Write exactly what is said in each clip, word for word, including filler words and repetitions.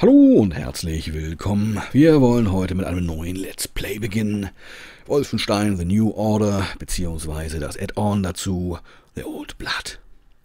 Hallo und herzlich willkommen. Wir wollen heute mit einem neuen Let's Play beginnen. Wolfenstein The New Order beziehungsweise das Add-on dazu, The Old Blood.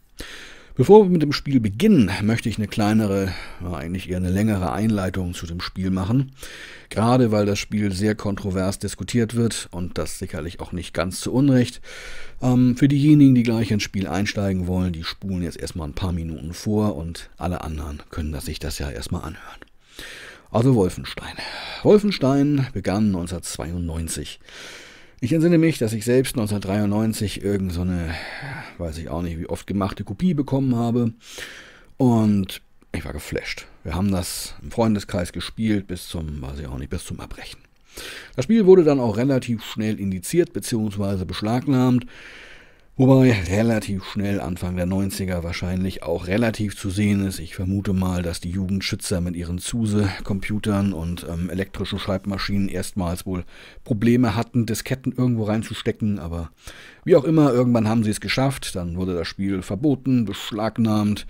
Bevor wir mit dem Spiel beginnen, möchte ich eine kleinere, eigentlich eher eine längere Einleitung zu dem Spiel machen. Gerade weil das Spiel sehr kontrovers diskutiert wird und das sicherlich auch nicht ganz zu Unrecht. Ähm, für diejenigen, die gleich ins Spiel einsteigen wollen, die spulen jetzt erstmal ein paar Minuten vor und alle anderen können das sich das ja erstmal anhören. Also Wolfenstein. Wolfenstein begann neunzehnhundertzweiundneunzig. Ich entsinne mich, dass ich selbst neunzehnhundertdreiundneunzig irgend so eine, weiß ich auch nicht wie oft gemachte Kopie bekommen habe und ich war geflasht. Wir haben das im Freundeskreis gespielt bis zum, weiß ich auch nicht, bis zum Erbrechen. Das Spiel wurde dann auch relativ schnell indiziert bzw. beschlagnahmt, wobei relativ schnell Anfang der neunziger wahrscheinlich auch relativ zu sehen ist. Ich vermute mal, dass die Jugendschützer mit ihren Zuse-Computern und ähm, elektrischen Schreibmaschinen erstmals wohl Probleme hatten, Disketten irgendwo reinzustecken, aber wie auch immer, irgendwann haben sie es geschafft, dann wurde das Spiel verboten, beschlagnahmt,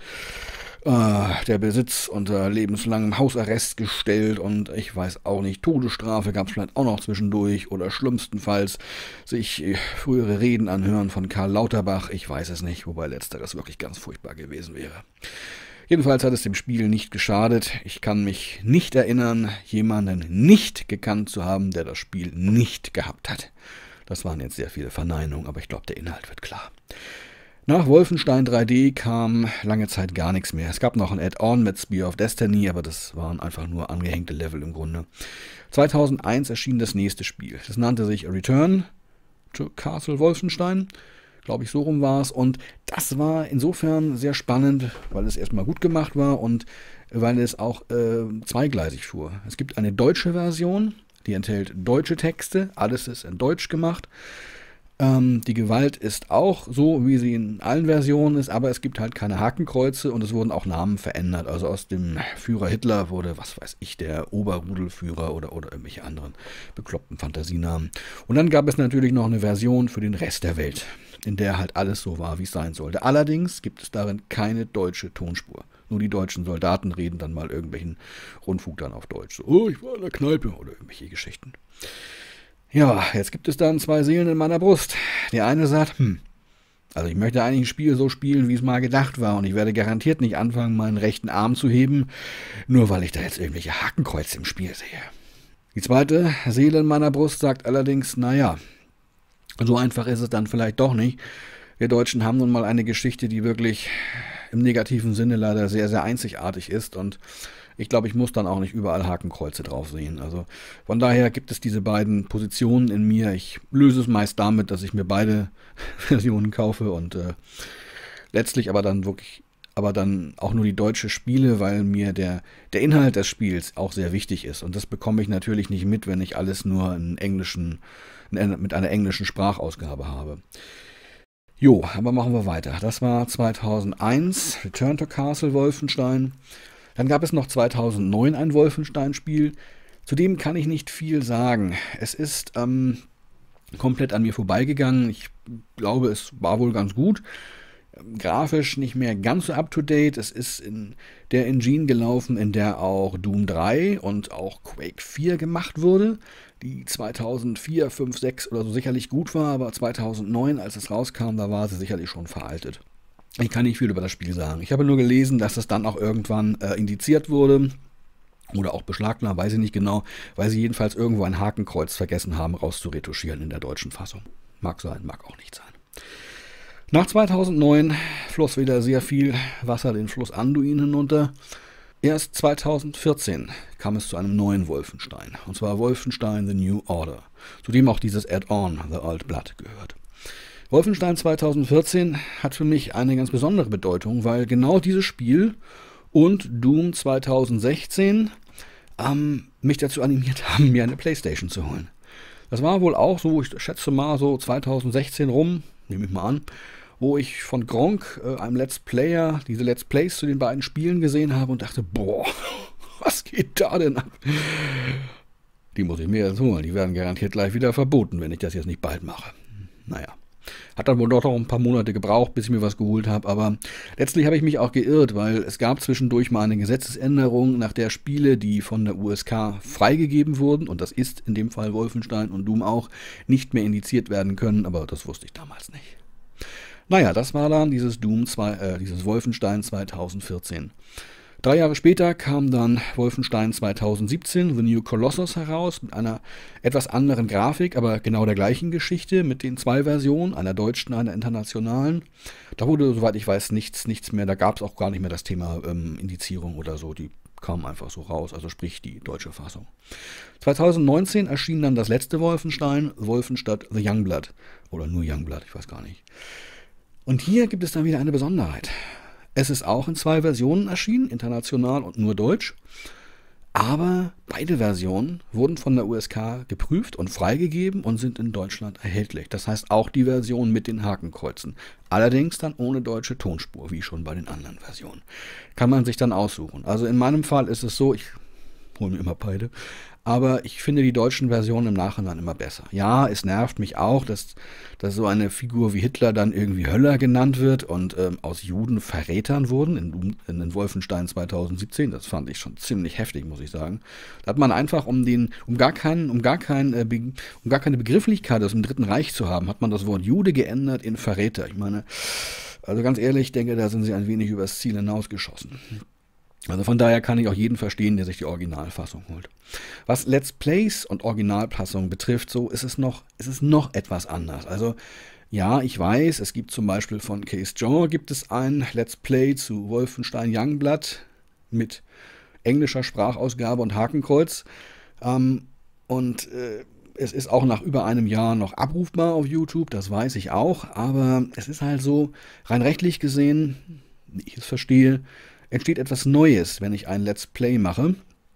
äh, der Besitz unter lebenslangem Hausarrest gestellt und ich weiß auch nicht, Todesstrafe gab es vielleicht auch noch zwischendurch oder schlimmstenfalls sich frühere Reden anhören von Karl Lauterbach, ich weiß es nicht, wobei letzteres wirklich ganz furchtbar gewesen wäre. Jedenfalls hat es dem Spiel nicht geschadet. Ich kann mich nicht erinnern, jemanden nicht gekannt zu haben, der das Spiel nicht gehabt hat. Das waren jetzt sehr viele Verneinungen, aber ich glaube, der Inhalt wird klar. Nach Wolfenstein drei D kam lange Zeit gar nichts mehr. Es gab noch ein Add-on mit Spear of Destiny, aber das waren einfach nur angehängte Level im Grunde. zweitausendeins erschien das nächste Spiel. Das nannte sich Return to Castle Wolfenstein. Glaube ich, so rum war es. Und das war insofern sehr spannend, weil es erstmal gut gemacht war und weil es auch äh, zweigleisig fuhr. Es gibt eine deutsche Version, die enthält deutsche Texte. Alles ist in Deutsch gemacht. Ähm, die Gewalt ist auch so, wie sie in allen Versionen ist, aber es gibt halt keine Hakenkreuze und es wurden auch Namen verändert. Also aus dem Führer Hitler wurde, was weiß ich, der Oberrudelführer oder, oder irgendwelche anderen bekloppten Fantasienamen. Und dann gab es natürlich noch eine Version für den Rest der Welt, in der halt alles so war, wie es sein sollte. Allerdings gibt es darin keine deutsche Tonspur. Nur die deutschen Soldaten reden dann mal irgendwelchen Rundfunk dann auf Deutsch. So, oh, ich war in der Kneipe oder irgendwelche Geschichten. Ja, jetzt gibt es dann zwei Seelen in meiner Brust. Die eine sagt, hm, also ich möchte eigentlich ein Spiel so spielen, wie es mal gedacht war und ich werde garantiert nicht anfangen, meinen rechten Arm zu heben, nur weil ich da jetzt irgendwelche Hakenkreuze im Spiel sehe. Die zweite Seele in meiner Brust sagt allerdings, naja, so einfach ist es dann vielleicht doch nicht. Wir Deutschen haben nun mal eine Geschichte, die wirklich im negativen Sinne leider sehr, sehr einzigartig ist und ich glaube, ich muss dann auch nicht überall Hakenkreuze drauf sehen. Also von daher gibt es diese beiden Positionen in mir. Ich löse es meist damit, dass ich mir beide Versionen kaufe und äh, letztlich aber dann wirklich, aber dann auch nur die deutsche spiele, weil mir der, der Inhalt des Spiels auch sehr wichtig ist. Und das bekomme ich natürlich nicht mit, wenn ich alles nur in englischen, mit einer englischen Sprachausgabe habe. Jo, aber machen wir weiter. Das war zweitausendeins, Return to Castle Wolfenstein. Dann gab es noch zweitausendneun ein Wolfenstein-Spiel. Zu dem kann ich nicht viel sagen. Es ist ähm, komplett an mir vorbeigegangen. Ich glaube, es war wohl ganz gut. Grafisch nicht mehr ganz so up-to-date. Es ist in der Engine gelaufen, in der auch Doom drei und auch Quake vier gemacht wurde, die zweitausendvier, fünf, sechs oder so sicherlich gut war, aber zweitausendneun, als es rauskam, da war sie sicherlich schon veraltet. Ich kann nicht viel über das Spiel sagen. Ich habe nur gelesen, dass es dann auch irgendwann äh, indiziert wurde oder auch beschlagnahmt, weiß ich nicht genau, weil sie jedenfalls irgendwo ein Hakenkreuz vergessen haben, rauszuretuschieren in der deutschen Fassung. Mag sein, mag auch nicht sein. Nach zweitausendneun floss wieder sehr viel Wasser den Fluss Anduin hinunter. Erst zweitausendvierzehn kam es zu einem neuen Wolfenstein, und zwar Wolfenstein The New Order, zu dem auch dieses Add-on The Old Blood gehört. Wolfenstein zweitausendvierzehn hat für mich eine ganz besondere Bedeutung, weil genau dieses Spiel und Doom zweitausendsechzehn ähm, mich dazu animiert haben, mir eine Playstation zu holen. Das war wohl auch so, ich schätze mal so zweitausendsechzehn rum, nehme ich mal an, wo ich von Gronkh, äh, einem Let's Player, diese Let's Plays zu den beiden Spielen gesehen habe und dachte, boah, was geht da denn ab? Die muss ich mir jetzt holen, die werden garantiert gleich wieder verboten, wenn ich das jetzt nicht bald mache. Naja. Hat dann wohl doch noch ein paar Monate gebraucht, bis ich mir was geholt habe, aber letztlich habe ich mich auch geirrt, weil es gab zwischendurch mal eine Gesetzesänderung, nach der Spiele, die von der U S K freigegeben wurden, und das ist in dem Fall Wolfenstein und Doom auch, nicht mehr indiziert werden können, aber das wusste ich damals nicht. Naja, das war dann dieses Doom zwei, äh, dieses Wolfenstein zweitausendvierzehn. Drei Jahre später kam dann Wolfenstein zweitausendsiebzehn, The New Colossus, heraus, mit einer etwas anderen Grafik, aber genau der gleichen Geschichte, mit den zwei Versionen, einer deutschen, einer internationalen. Da wurde, soweit ich weiß, nichts, nichts mehr, da gab es auch gar nicht mehr das Thema ähm, Indizierung oder so, die kam einfach so raus, also sprich die deutsche Fassung. zweitausendneunzehn erschien dann das letzte Wolfenstein, Wolfenstein The Youngblood, oder nur Youngblood, ich weiß gar nicht. Und hier gibt es dann wieder eine Besonderheit. Es ist auch in zwei Versionen erschienen, international und nur deutsch. Aber beide Versionen wurden von der U S K geprüft und freigegeben und sind in Deutschland erhältlich. Das heißt auch die Version mit den Hakenkreuzen. Allerdings dann ohne deutsche Tonspur, wie schon bei den anderen Versionen. Kann man sich dann aussuchen. Also in meinem Fall ist es so, ich hole mir immer beide. Aber ich finde die deutschen Versionen im Nachhinein immer besser. Ja, es nervt mich auch, dass, dass so eine Figur wie Hitler dann irgendwie Höller genannt wird und ähm, aus Juden Verrätern wurden in, in, in Wolfenstein zweitausendsiebzehn. Das fand ich schon ziemlich heftig, muss ich sagen. Da hat man einfach, um den, um gar keinen, um gar kein, äh, Be, um gar keine Begrifflichkeit aus dem Dritten Reich zu haben, hat man das Wort Jude geändert in Verräter. Ich meine, also ganz ehrlich, ich denke, da sind sie ein wenig übers Ziel hinausgeschossen. Also von daher kann ich auch jeden verstehen, der sich die Originalfassung holt. Was Let's Plays und Originalfassung betrifft, so ist es noch, ist es noch etwas anders. Also ja, ich weiß, es gibt zum Beispiel von Case Jean gibt es ein Let's Play zu Wolfenstein Youngblood mit englischer Sprachausgabe und Hakenkreuz. Ähm, und äh, es ist auch nach über einem Jahr noch abrufbar auf YouTube, das weiß ich auch. Aber es ist halt so, rein rechtlich gesehen, wie ich es verstehe, entsteht etwas Neues, wenn ich ein Let's Play mache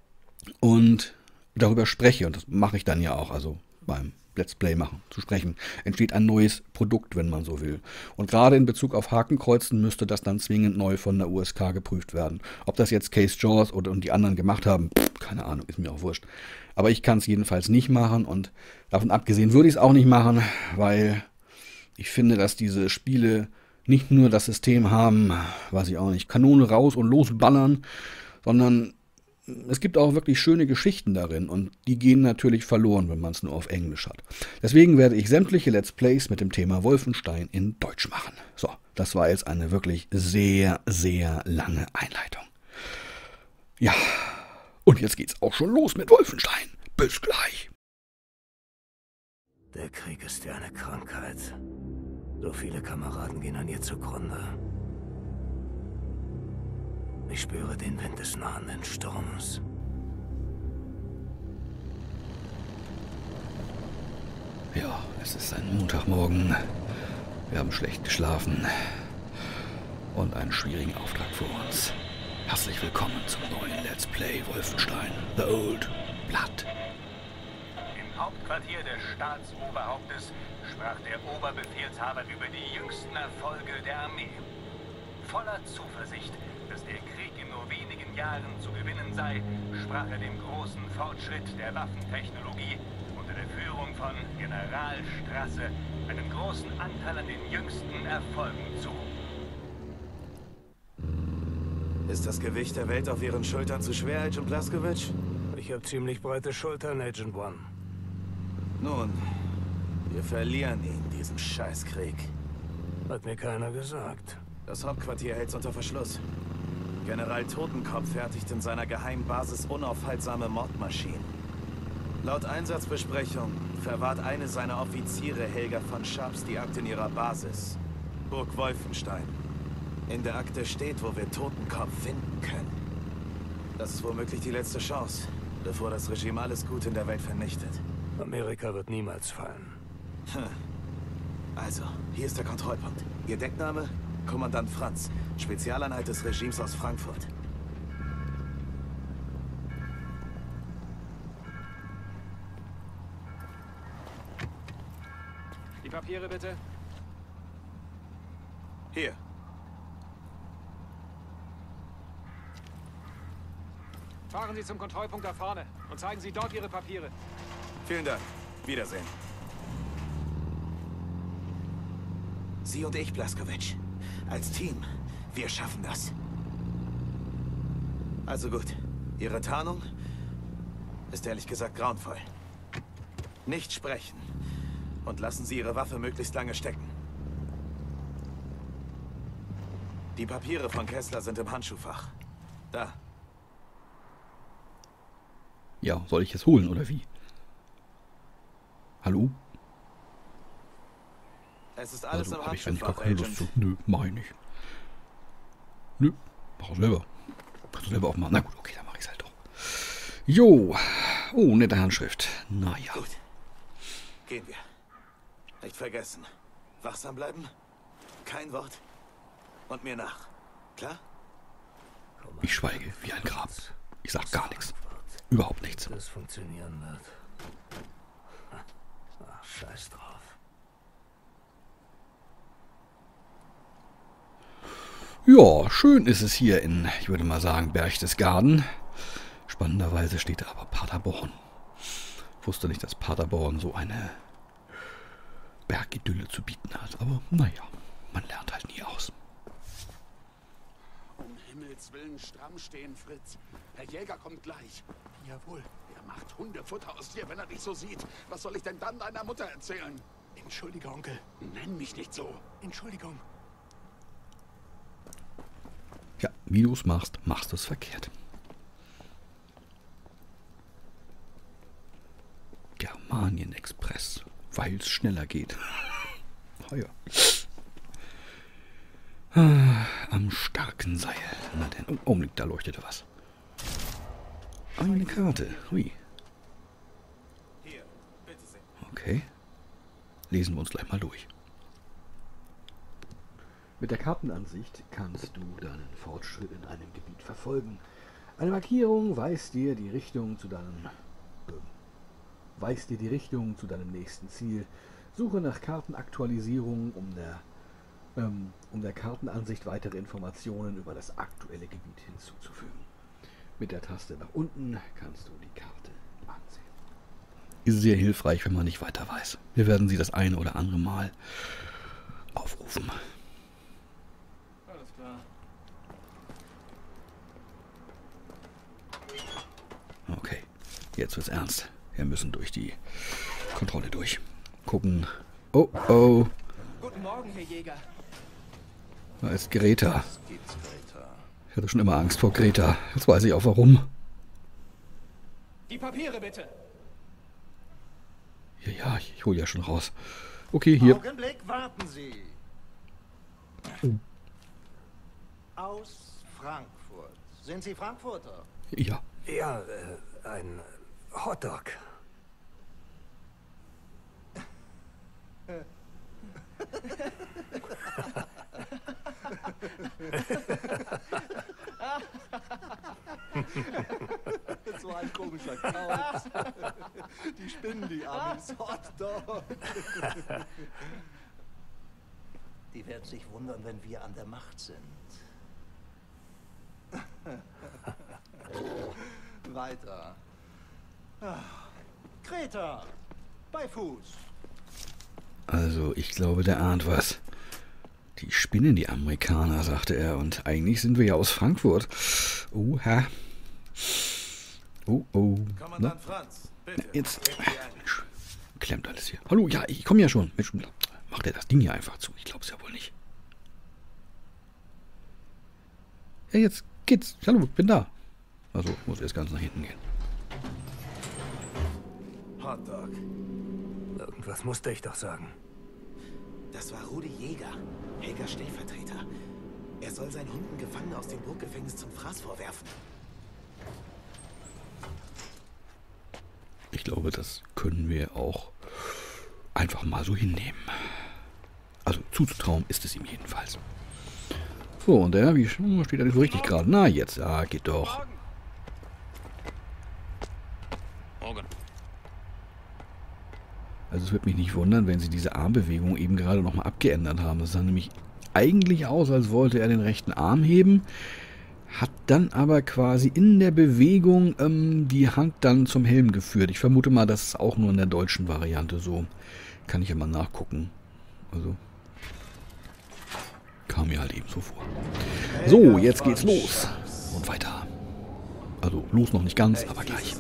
und darüber spreche. Und das mache ich dann ja auch, also beim Let's Play machen, zu sprechen. Entsteht ein neues Produkt, wenn man so will. Und gerade in Bezug auf Hakenkreuzen müsste das dann zwingend neu von der U S K geprüft werden. Ob das jetzt Case Jaws oder und die anderen gemacht haben, pff, keine Ahnung, ist mir auch wurscht. Aber ich kann es jedenfalls nicht machen und davon abgesehen würde ich es auch nicht machen, weil ich finde, dass diese Spiele nicht nur das System haben, weiß ich auch nicht, Kanone raus und losballern, sondern es gibt auch wirklich schöne Geschichten darin und die gehen natürlich verloren, wenn man es nur auf Englisch hat. Deswegen werde ich sämtliche Let's Plays mit dem Thema Wolfenstein in Deutsch machen. So, das war jetzt eine wirklich sehr, sehr lange Einleitung. Ja, und jetzt geht's auch schon los mit Wolfenstein. Bis gleich. Der Krieg ist ja eine Krankheit. So viele Kameraden gehen an ihr zugrunde. Ich spüre den Wind des nahenden Sturms. Ja, es ist ein Montagmorgen. Wir haben schlecht geschlafen und einen schwierigen Auftrag vor uns. Herzlich willkommen zum neuen Let's Play Wolfenstein The Old Blood. Im Hauptquartier des Staatsoberhauptes sprach der Oberbefehlshaber über die jüngsten Erfolge der Armee. Voller Zuversicht, dass der Krieg in nur wenigen Jahren zu gewinnen sei, sprach er dem großen Fortschritt der Waffentechnologie unter der Führung von General Strasse einen großen Anteil an den jüngsten Erfolgen zu. Ist das Gewicht der Welt auf Ihren Schultern zu schwer, Agent Blazkowicz? Ich habe ziemlich breite Schultern, Agent One. Nun, wir verlieren ihn, diesen Scheißkrieg. Hat mir keiner gesagt. Das Hauptquartier hält's unter Verschluss. General Totenkopf fertigt in seiner geheimen Basis unaufhaltsame Mordmaschinen. Laut Einsatzbesprechung verwahrt eine seiner Offiziere, Helga von Schaps, die Akte in ihrer Basis. Burg Wolfenstein. In der Akte steht, wo wir Totenkopf finden können. Das ist womöglich die letzte Chance, bevor das Regime alles Gute in der Welt vernichtet. Amerika wird niemals fallen. Hm. Also, hier ist der Kontrollpunkt. Ihr Deckname? Kommandant Franz, Spezialeinheit des Regimes aus Frankfurt. Die Papiere bitte. Hier. Fahren Sie zum Kontrollpunkt da vorne und zeigen Sie dort Ihre Papiere. Vielen Dank. Wiedersehen. Sie und ich, Blazkowicz. Als Team. Wir schaffen das. Also gut. Ihre Tarnung ist ehrlich gesagt grauenvoll. Nicht sprechen. Und lassen Sie Ihre Waffe möglichst lange stecken. Die Papiere von Kessler sind im Handschuhfach. Da. Ja, soll ich es holen oder wie? Hallo? Es ist alles Also im habe ich eigentlich gar Handschuhfach, keine Lust Agent. zu. Nö, mach ich nicht. Nö, mach ich selber. Kannst du selber auch machen. Na gut, okay, dann mach ich es halt doch. Jo. Oh, nette Handschrift. Naja. Gut. Gehen wir. Nicht vergessen. Wachsam bleiben. Kein Wort. Und mir nach. Klar? Ich schweige wie ein Grab. Ich sag gar nichts. Überhaupt nichts. Das funktionieren wird. Ach, scheiß drauf. Ja, schön ist es hier in, ich würde mal sagen, Berchtesgaden. Spannenderweise steht da aber Paderborn. Ich wusste nicht, dass Paderborn so eine Bergidylle zu bieten hat. Aber naja, man lernt halt nie aus. Um Himmels Willen stramm stehen, Fritz. Herr Jäger kommt gleich. Jawohl. Er macht Hundefutter aus dir, wenn er dich so sieht. Was soll ich denn dann deiner Mutter erzählen? Entschuldige, Onkel. Nenn mich nicht so. Entschuldigung. Ja, wie du es machst, machst du es verkehrt. Germanien Express, weil es schneller geht. Oh ja. Ah, am starken Seil. Na denn, oh, Augenblick, da leuchtete was. Eine Karte. Hui. Hier, bitte sehr. Okay. Lesen wir uns gleich mal durch. Mit der Kartenansicht kannst du deinen Fortschritt in einem Gebiet verfolgen. Eine Markierung weist dir die Richtung zu deinem äh, weist dir die Richtung zu deinem nächsten Ziel. Suche nach Kartenaktualisierung, um der ähm, um der Kartenansicht weitere Informationen über das aktuelle Gebiet hinzuzufügen. Mit der Taste nach unten kannst du die Karte ansehen. Ist sehr hilfreich, wenn man nicht weiter weiß. Wir werden sie das eine oder andere Mal aufrufen. Alles klar. Okay, jetzt wird's ernst. Wir müssen durch die Kontrolle durch. Gucken. Oh, oh. Guten Morgen, Herr Jäger. Da ist Greta. Was gibt's, Greta? Ich hatte schon immer Angst vor Greta. Jetzt weiß ich auch warum. Die Papiere bitte. Ja, ja, ich, ich hole ja schon raus. Okay, hier. Augenblick, warten Sie. Oh. Aus Frankfurt. Sind Sie Frankfurter? Ja. Ja, äh, ein Hotdog. So ein komischer Kauz. Die spinnen, die Amis. Hotdog. Die werden sich wundern, wenn wir an der Macht sind. Weiter. Greta, bei Fuß. Also, ich glaube, der ahnt was. Die spinnen, die Amerikaner, sagte er. Und eigentlich sind wir ja aus Frankfurt. Oha. Oh, oh. Kommandant Franz, bitte. Jetzt. treten Sie ein. Mensch, klemmt alles hier. Hallo, ja, ich komme ja schon. Mensch, macht er das Ding hier einfach zu? Ich glaube es ja wohl nicht. Ja, jetzt geht's. Hallo, ich bin da. Also, ich muss erst ganz nach hinten gehen. Hotdog. Irgendwas musste ich doch sagen. Das war Rudi Jäger, Helgas Stellvertreter. Er soll seinen Hunden Gefangene aus dem Burggefängnis zum Fraß vorwerfen. Ich glaube, das können wir auch einfach mal so hinnehmen. Also, zuzutrauen ist es ihm jedenfalls. So, und der, wie steht er nicht so richtig gerade? Na, jetzt, ja, geht doch. Morgen. Also es wird mich nicht wundern, wenn sie diese Armbewegung eben gerade nochmal abgeändert haben. Das sah nämlich eigentlich aus, als wollte er den rechten Arm heben, hat dann aber quasi in der Bewegung ähm, die Hand dann zum Helm geführt. Ich vermute mal, das ist auch nur in der deutschen Variante so. Kann ich ja mal nachgucken. Also Kam mir halt eben so vor. So, jetzt geht's los. Und weiter. Also, los noch nicht ganz, aber gleich.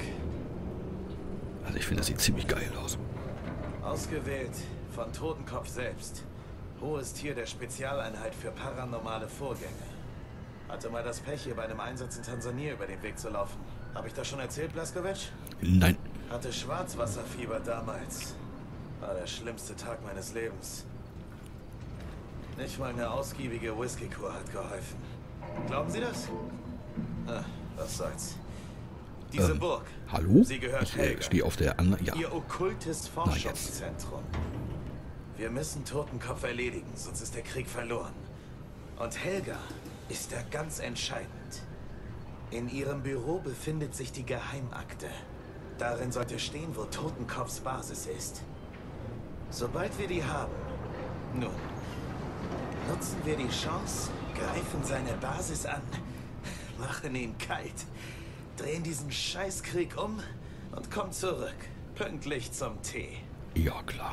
Also ich finde, das sieht ziemlich geil aus. Ausgewählt von Totenkopf selbst. Hohes Tier der Spezialeinheit für paranormale Vorgänge. Hatte mal das Pech, hier bei einem Einsatz in Tansania über den Weg zu laufen. Habe ich das schon erzählt, Blazkowicz? Nein. Hatte Schwarzwasserfieber damals. War der schlimmste Tag meines Lebens. Nicht mal eine ausgiebige Whisky-Kur hat geholfen. Glauben Sie das? Ah, was soll's. Diese ähm, Burg. Hallo? Sie gehört Ich äh, Helga. stehe auf der anderen... Ja. Ihr okkultes Forschungszentrum. Wir müssen Totenkopf erledigen, sonst ist der Krieg verloren. Und Helga ist da ganz entscheidend. In ihrem Büro befindet sich die Geheimakte. Darin sollte stehen, wo Totenkopfs Basis ist. Sobald wir die haben, nun, nutzen wir die Chance, greifen seine Basis an, machen ihn kalt, drehen diesen Scheißkrieg um und kommen zurück, pünktlich zum Tee. Ja, klar.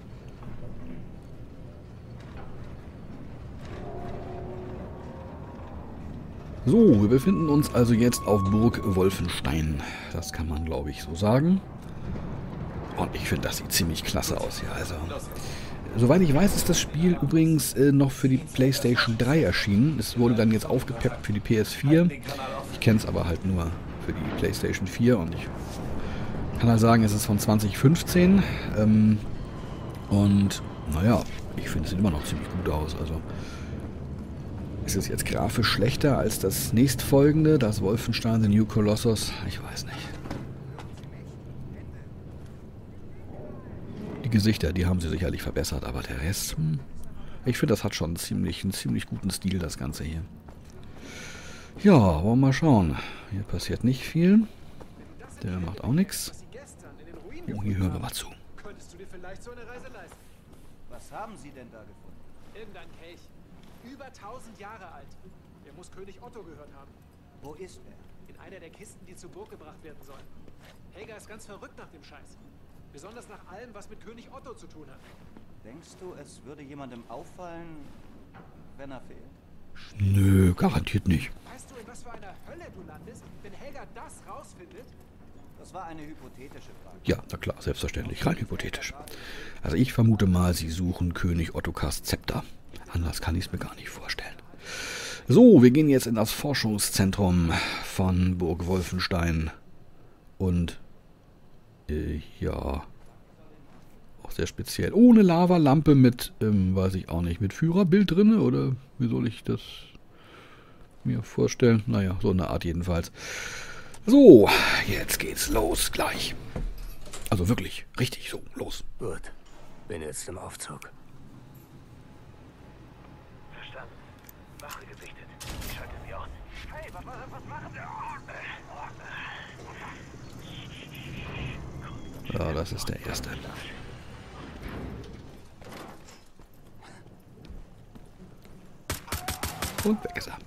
So, wir befinden uns also jetzt auf Burg Wolfenstein. Das kann man, glaube ich, so sagen. Und ich finde, das sieht ziemlich klasse aus hier. Also, soweit ich weiß, ist das Spiel übrigens äh, noch für die PlayStation drei erschienen. Es wurde dann jetzt aufgepeppt für die P S vier. Ich kenne es aber halt nur für die PlayStation vier. Und ich kann halt sagen, es ist von zwanzig fünfzehn. Ähm, und, naja, ich finde, es sieht immer noch ziemlich gut aus. Also... Ist es jetzt grafisch schlechter als das nächstfolgende, das Wolfenstein The New Colossus? Ich weiß nicht. Die Gesichter, die haben sie sicherlich verbessert, aber der Rest... Hm, ich finde, das hat schon ziemlich, einen ziemlich guten Stil, das Ganze hier. Ja, wollen wir mal schauen. Hier passiert nicht viel. Der macht auch nichts. Oh, hier hören wir mal zu. Könntest du dir vielleicht so eine Reise leisten? Was haben Sie denn da gefunden? Irgendein Kelch. Über tausend Jahre alt. Der muss König Otto gehört haben. Wo ist er? In einer der Kisten, die zur Burg gebracht werden sollen. Helga ist ganz verrückt nach dem Scheiß. Besonders nach allem, was mit König Otto zu tun hat. Denkst du, es würde jemandem auffallen, wenn er fehlt? Nö, garantiert nicht. Weißt du, in was für einer Hölle du landest, wenn Helga das rausfindet? Das war eine hypothetische Frage. Ja, na klar, selbstverständlich, rein hypothetisch. Also ich vermute mal, sie suchen König Ottokars Zepter. Anders kann ich es mir gar nicht vorstellen. So, wir gehen jetzt in das Forschungszentrum von Burg Wolfenstein. Und, äh, ja, auch sehr speziell. Ohne Lavalampe mit, ähm, weiß ich auch nicht, mit Führerbild drin, oder wie soll ich das mir vorstellen? Naja, so eine Art jedenfalls. So, jetzt geht's los, gleich. Also wirklich, richtig, so, los. Gut, bin jetzt im Aufzug. Verstanden. Wache gesichtet. Ich schalte sie aus. Hey, was, was, was machen Sie? Ja, das ist der erste. Und weg ist er.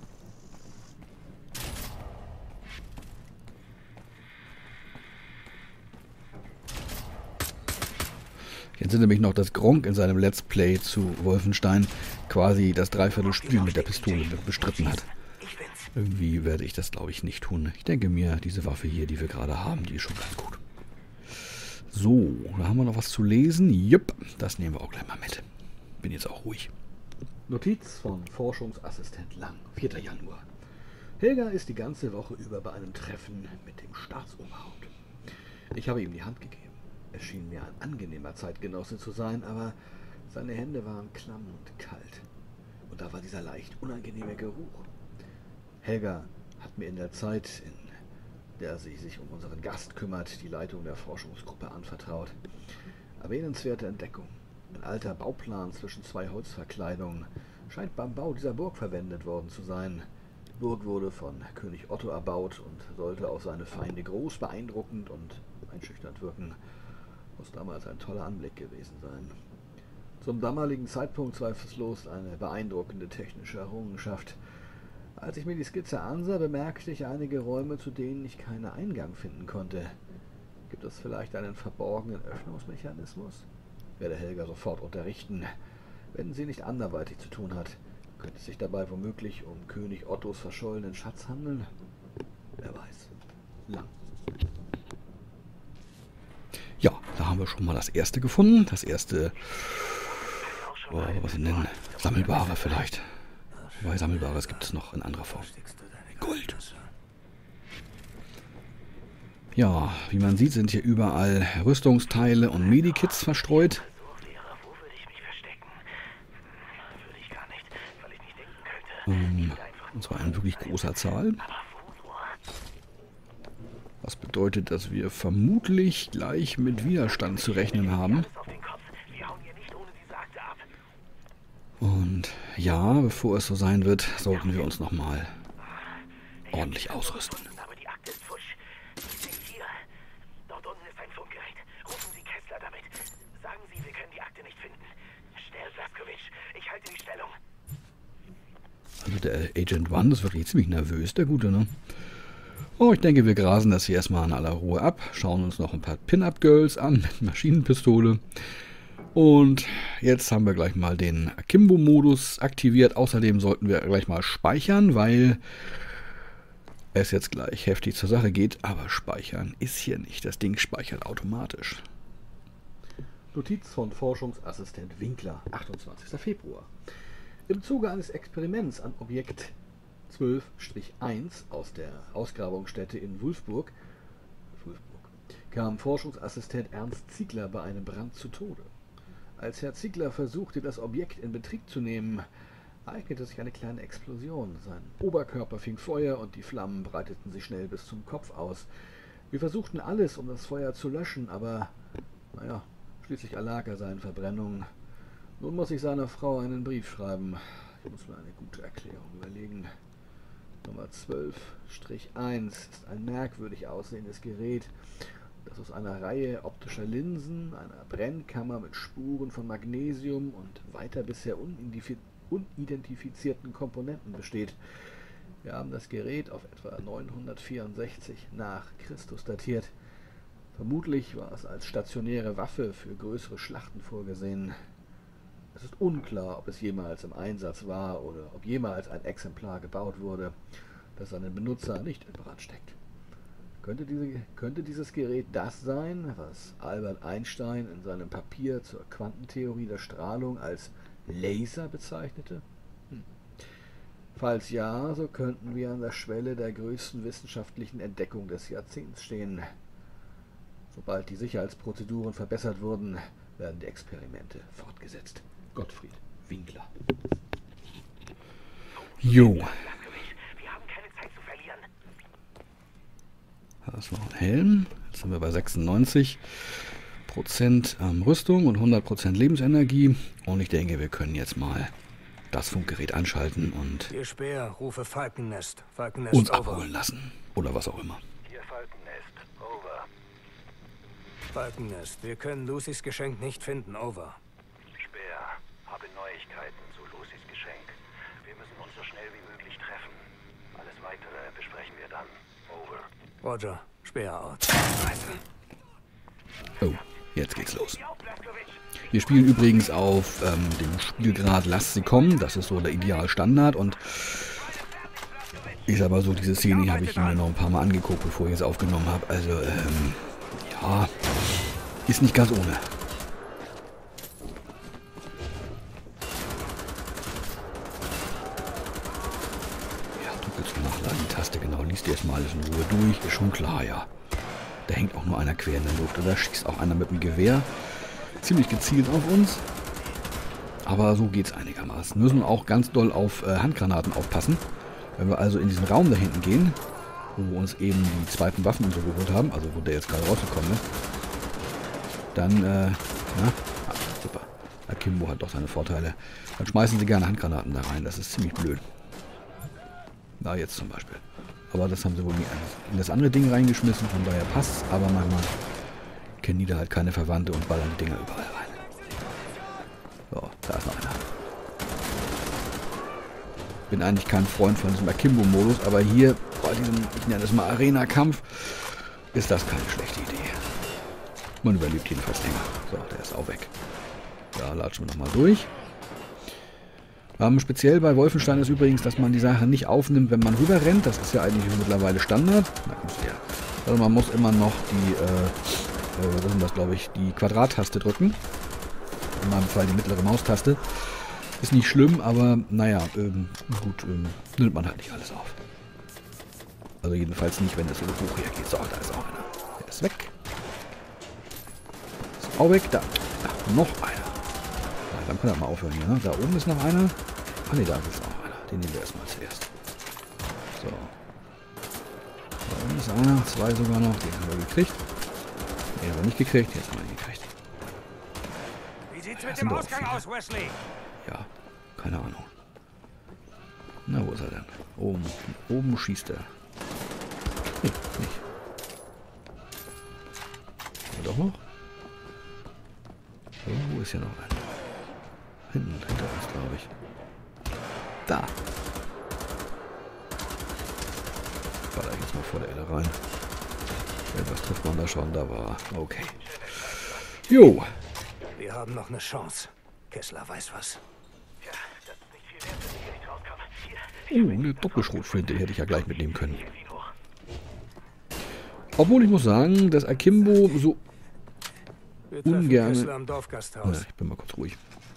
Jetzt sind nämlich noch, dass Gronk in seinem Let's Play zu Wolfenstein quasi das Dreiviertelspiel mit der Pistole bestritten hat. Irgendwie werde ich das, glaube ich, nicht tun. Ich denke mir, diese Waffe hier, die wir gerade haben, die ist schon ganz gut. So, da haben wir noch was zu lesen. Jupp, das nehmen wir auch gleich mal mit. Bin jetzt auch ruhig. Notiz von Forschungsassistent Lang, vierter Januar. Helga ist die ganze Woche über bei einem Treffen mit dem Staatsoberhaupt. Ich habe ihm die Hand gegeben. Es schien mir ein angenehmer Zeitgenosse zu sein, aber seine Hände waren klamm und kalt. Und da war dieser leicht unangenehme Geruch. Helga hat mir in der Zeit, in der sie sich um unseren Gast kümmert, die Leitung der Forschungsgruppe anvertraut. Erwähnenswerte Entdeckung. Ein alter Bauplan zwischen zwei Holzverkleidungen scheint beim Bau dieser Burg verwendet worden zu sein. Die Burg wurde von König Otto erbaut und sollte auf seine Feinde groß, beeindruckend und einschüchternd wirken. Muss damals ein toller Anblick gewesen sein. Zum damaligen Zeitpunkt zweifellos eine beeindruckende technische Errungenschaft. Als ich mir die Skizze ansah, bemerkte ich einige Räume, zu denen ich keinen Eingang finden konnte. Gibt es vielleicht einen verborgenen Öffnungsmechanismus? Werde Helga sofort unterrichten. Wenn sie nicht anderweitig zu tun hat, könnte es sich dabei womöglich um König Ottos verschollenen Schatz handeln? Wer weiß. Lang. Ja, da haben wir schon mal das erste gefunden. Das erste, oh, was sie nennen, Sammelbare vielleicht. Wobei Sammelbares gibt es noch in anderer Form. Gold. Ja, wie man sieht, sind hier überall Rüstungsteile und Medikits verstreut. Um, und zwar in wirklich großer Zahl. Was bedeutet, dass wir vermutlich gleich mit Widerstand zu rechnen haben. Und ja, bevor es so sein wird, sollten wir uns nochmal ordentlich ausrüsten. Also der Agent One ist wirklich ziemlich nervös, der Gute, ne? Oh, ich denke, wir grasen das hier erstmal in aller Ruhe ab, schauen uns noch ein paar Pin-Up-Girls an mit Maschinenpistole. Und jetzt haben wir gleich mal den Akimbo-Modus aktiviert. Außerdem sollten wir gleich mal speichern, weil es jetzt gleich heftig zur Sache geht. Aber speichern ist hier nicht. Das Ding speichert automatisch. Notiz von Forschungsassistent Winkler, achtundzwanzigster Februar. Im Zuge eines Experiments an Objekt zwölf eins aus der Ausgrabungsstätte in Wulfsburg, Wulfsburg kam Forschungsassistent Ernst Ziegler bei einem Brand zu Tode. Als Herr Ziegler versuchte, das Objekt in Betrieb zu nehmen, ereignete sich eine kleine Explosion. Sein Oberkörper fing Feuer und die Flammen breiteten sich schnell bis zum Kopf aus. Wir versuchten alles, um das Feuer zu löschen, aber, naja, schließlich erlag er seinen Verbrennungen. Nun muss ich seiner Frau einen Brief schreiben. Ich muss mir eine gute Erklärung überlegen. Nummer zwölf eins ist ein merkwürdig aussehendes Gerät, das aus einer Reihe optischer Linsen, einer Brennkammer mit Spuren von Magnesium und weiter bisher unidentifizierten Komponenten besteht. Wir haben das Gerät auf etwa neunhundertvierundsechzig nach Christus datiert. Vermutlich war es als stationäre Waffe für größere Schlachten vorgesehen. Es ist unklar, ob es jemals im Einsatz war oder ob jemals ein Exemplar gebaut wurde, das seinen Benutzer nicht in Brand steckt. Könnte, diese, könnte dieses Gerät das sein, was Albert Einstein in seinem Papier zur Quantentheorie der Strahlung als Laser bezeichnete? Hm. Falls ja, so könnten wir an der Schwelle der größten wissenschaftlichen Entdeckung des Jahrzehnts stehen. Sobald die Sicherheitsprozeduren verbessert wurden, werden die Experimente fortgesetzt. Gottfried Winkler. Jo. Da ist noch ein Helm. Jetzt sind wir bei sechsundneunzig Prozent ähm, Rüstung und hundert Prozent Lebensenergie. Und ich denke, wir können jetzt mal das Funkgerät anschalten und Hier Speer, rufe Falkennest. Falkennest uns over. abholen lassen. Oder was auch immer. Hier Falkennest, over. Falkennest, wir können Lucys Geschenk nicht finden, over. Speer, habe Neuigkeiten zu Lucys Geschenk. Wir müssen uns so schnell wie möglich treffen. Alles Weitere besprechen wir dann. Over. Roger, Speer out. Oh, jetzt geht's los. Wir spielen übrigens auf ähm, dem Spielgrad Lass sie kommen. Das ist so der Idealstandard. Und ich sag mal so, diese Szene habe ich mir noch ein paar Mal angeguckt, bevor ich es aufgenommen habe. Also, ähm, ja, ist nicht ganz ohne. Ja, drücke zum Nachladen die Taste, genau, liest dir erstmal alles in Ruhe durch, ist schon klar, ja. Da hängt auch nur einer quer in der Luft oder schießt auch einer mit dem Gewehr. Ziemlich gezielt auf uns. Aber so geht es einigermaßen. Wir müssen auch ganz doll auf äh, Handgranaten aufpassen. Wenn wir also in diesen Raum da hinten gehen, wo wir uns eben die zweiten Waffen und so geholt haben, also wo der jetzt gerade rausgekommen ist, dann, äh, na, ah, super. Akimbo hat doch seine Vorteile. Dann schmeißen sie gerne Handgranaten da rein. Das ist ziemlich blöd. Na, jetzt zum Beispiel. Aber das haben sie wohl nie in das andere Ding reingeschmissen, von daher passt's. Aber manchmal kennen die da halt keine Verwandte und ballern die Dinger überall rein. So, da ist noch einer. Bin eigentlich kein Freund von diesem Akimbo-Modus, aber hier bei diesem, ich nenne es mal Arena-Kampf, ist das keine schlechte Idee. Man überlebt jedenfalls länger. So, der ist auch weg. Da latschen wir nochmal durch. Ähm, speziell bei Wolfenstein ist übrigens, dass man die Sache nicht aufnimmt, wenn man rüber rennt. Das ist ja eigentlich mittlerweile Standard. Na, kommst du her. Also man muss immer noch die, äh, äh, was ist das, glaube ich, die Quadrat-Taste drücken. In meinem Fall die mittlere Maustaste. Ist nicht schlimm, aber naja, ähm, gut, ähm, nimmt man halt nicht alles auf. Also jedenfalls nicht, wenn es so hoch hier geht. So, da ist auch einer. Der ist weg. Ist auch weg. Da. Da, noch einer. Ja, dann kann er mal aufhören hier, ne? Da oben ist noch einer. Ah ne, da ist auch einer. Den nehmen wir erstmal zuerst. So. Da oben ist einer. Zwei sogar noch. Den haben wir gekriegt. Den haben wir nicht gekriegt. Jetzt haben wir ihn gekriegt. Wie sieht's mit dem Ausgang aus, Wesley? Ja, keine Ahnung. Na, wo ist er denn? Oben. Oben schießt er. Nee, nicht. Oder doch noch? Irgendwo ist ja noch einer. Hinten, hinter uns, glaube ich. Da. Ich war da jetzt mal vor der Elle rein. Was trifft man da schon? Da war. Okay. Jo. Wir haben noch eine Chance. Kessler weiß was. Ja, das ist nicht viel wert, wenn ich hier nicht rauskomme. Hier. Oh, eine Doppelschrotflinte hätte ich ja gleich mitnehmen können. Obwohl ich muss sagen, dass Akimbo so ungern... Ja, ich bin mal kurz ruhig.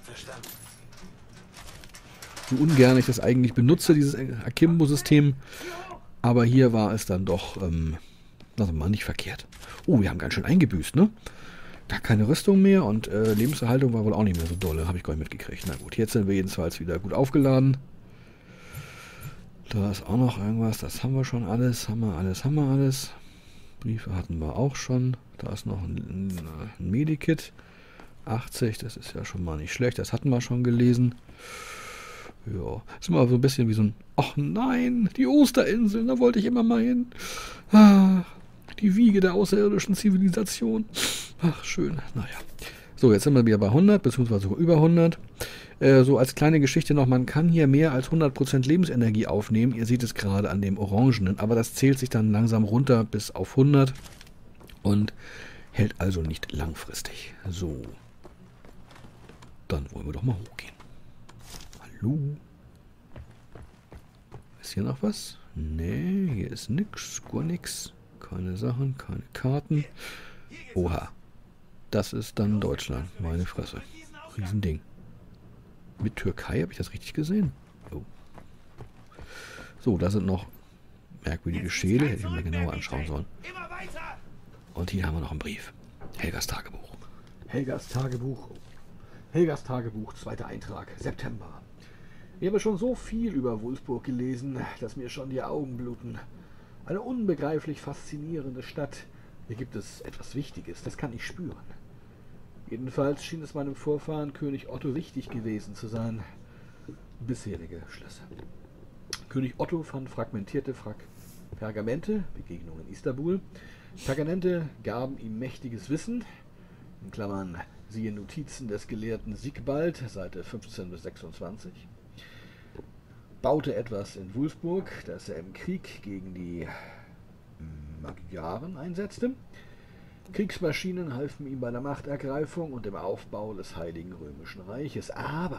So ungern ich das eigentlich benutze, dieses Akimbo-System. Aber hier war es dann doch, ähm, also mal nicht verkehrt. Oh, wir haben ganz schön eingebüßt, ne? Gar keine Rüstung mehr und äh, Lebenserhaltung war wohl auch nicht mehr so dolle. Habe ich gar nicht mitgekriegt. Na gut, jetzt sind wir jedenfalls wieder gut aufgeladen. Da ist auch noch irgendwas. Das haben wir schon alles. Haben wir alles, haben wir alles. Briefe hatten wir auch schon. Da ist noch ein, ein Medikit. achtzig, das ist ja schon mal nicht schlecht. Das hatten wir schon gelesen. Ja, ist mal so ein bisschen wie so ein... Ach nein, die Osterinsel, da wollte ich immer mal hin. Ah, die Wiege der außerirdischen Zivilisation. Ach, schön. Naja. So, jetzt sind wir wieder bei hundert, beziehungsweise sogar über hundert. Äh, so als kleine Geschichte noch, man kann hier mehr als hundert Prozent Lebensenergie aufnehmen. Ihr seht es gerade an dem Orangenen, aber das zählt sich dann langsam runter bis auf hundert und hält also nicht langfristig. So. Dann wollen wir doch mal hochgehen. Hallo? Ist hier noch was? Nee, hier ist nix, gar nix. Keine Sachen, keine Karten. Oha. Das ist dann Deutschland. Meine Fresse. Riesending. Mit Türkei, habe ich das richtig gesehen? Oh. So, da sind noch merkwürdige Schädel. Hätte ich mir genauer anschauen sollen. Und hier haben wir noch einen Brief. Helgas Tagebuch. Helgas Tagebuch. Helgas Tagebuch, zweiter Eintrag, September. Ich habe schon so viel über Wolfsburg gelesen, dass mir schon die Augen bluten. Eine unbegreiflich faszinierende Stadt. Hier gibt es etwas Wichtiges, das kann ich spüren. Jedenfalls schien es meinem Vorfahren König Otto wichtig gewesen zu sein. Bisherige Schlüsse. König Otto fand fragmentierte Frag Pergamente, Begegnung in Istanbul. Pergamente gaben ihm mächtiges Wissen, in Klammern siehe Notizen des Gelehrten Sigbald, Seite fünfzehn bis sechsundzwanzig. Baute etwas in Wolfsburg, das er im Krieg gegen die Magyaren einsetzte. Kriegsmaschinen halfen ihm bei der Machtergreifung und dem Aufbau des Heiligen Römischen Reiches. Aber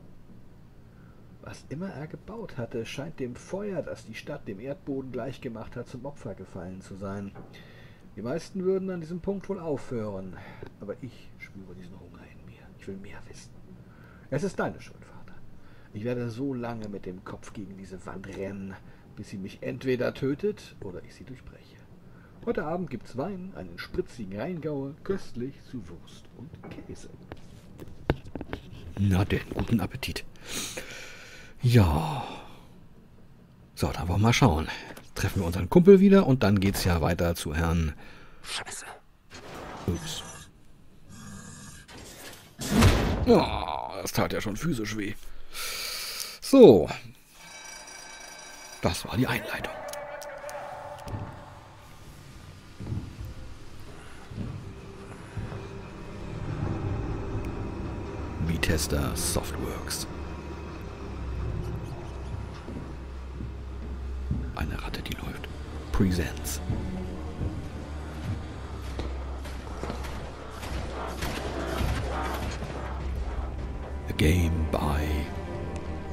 was immer er gebaut hatte, scheint dem Feuer, das die Stadt dem Erdboden gleichgemacht hat, zum Opfer gefallen zu sein. Die meisten würden an diesem Punkt wohl aufhören, aber ich spüre diesen Hunger in mir. Ich will mehr wissen. Es ist deine Schuld, Vater. Ich werde so lange mit dem Kopf gegen diese Wand rennen, bis sie mich entweder tötet oder ich sie durchbreche. Heute Abend gibt's Wein, einen spritzigen Rheingauer, köstlich zu Wurst und Käse. Na denn, guten Appetit. Ja. So, dann wollen wir mal schauen. Treffen wir unseren Kumpel wieder und dann geht's ja weiter zu Herrn... Scheiße. Ups. Oh, das tat ja schon physisch weh. So. Das war die Einleitung. Bethesda Softworks. Eine Ratte, die läuft. Presents. A game by